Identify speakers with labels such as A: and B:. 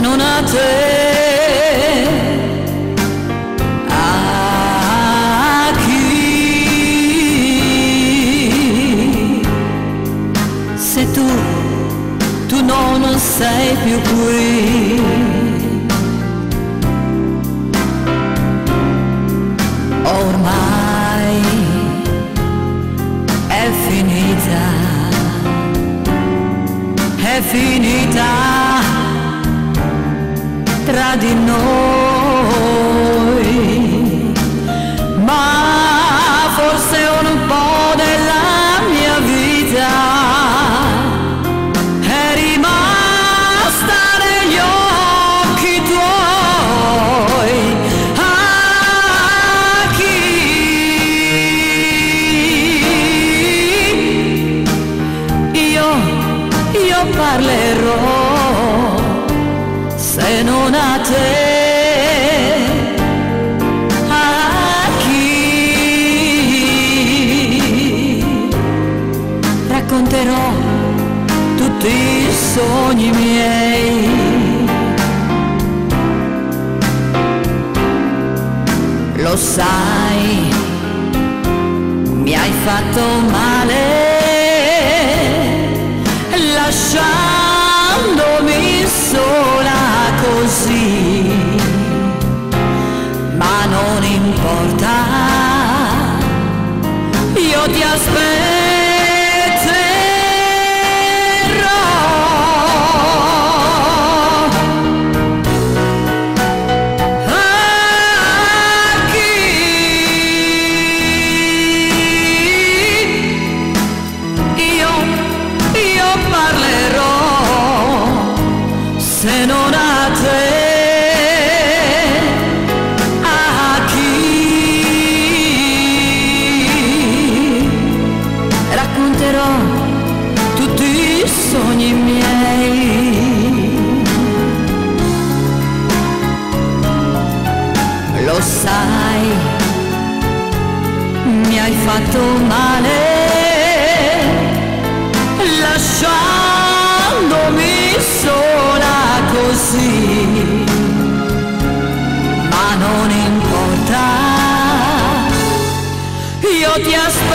A: non a te, a chi? Se tu non sei più qui, ormai è finita tra di noi, ma forse un po' della mia vita è rimasta negli occhi tuoi. A chi? Io parlerò, se non a te, a chi? Racconterò tutti i sogni miei, lo sai, mi hai fatto male lasciandomi sola così, ma non importa, io ti aspetterò. A chi? Io parlerò, se non a te, a chi? Racconterò tutti i sogni miei, lo sai, mi hai fatto male lasciandomi sola così, ma non importa, io ti aspetto.